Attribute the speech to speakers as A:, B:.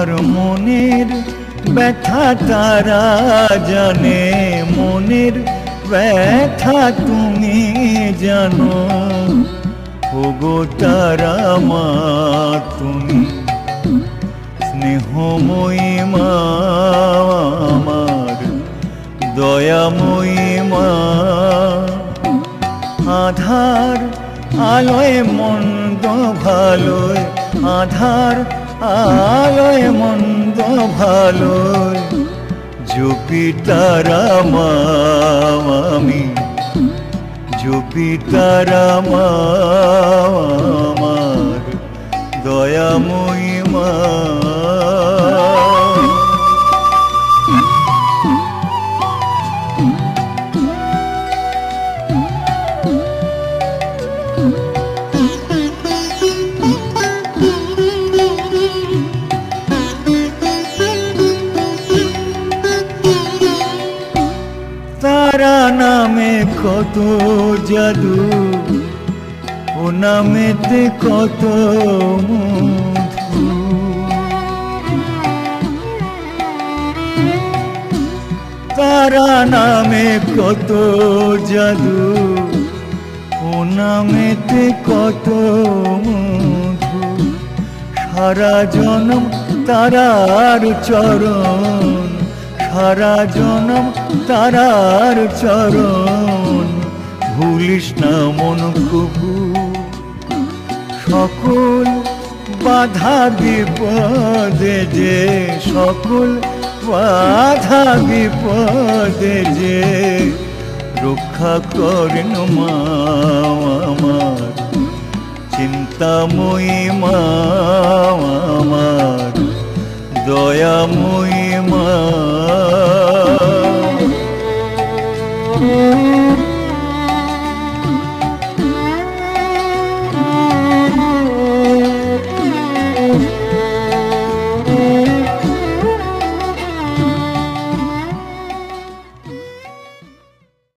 A: আমার মনের ব্যথা তারা জানে, মনের ব্যথা তুমি জানো। ওগো তারা মা তুমি স্নেহময়ী মা, আমার দয়াময়ী মা। আধার আলোয় মন্দ ভালোয়, আধার আলোয় মন্দ ভালোয় জপি তারা মা আমি, জপি তারা মা আমার দয়াময়ী মা। তারা নামে কত জাদু, ও নামেতে কত মধু। তারা নামে কত জাদু, ও নামেতে কত মধু। সারা জনম তারার চরণ, সারা জনম তারার চরণ ভুলিস না মন কবু। সকল বাধা বিপদে যে, সকল বাধা বিপদে যে রক্ষা করেন মা আমার চিন্তাময়ী মা, আমার দয়াময়ী মা।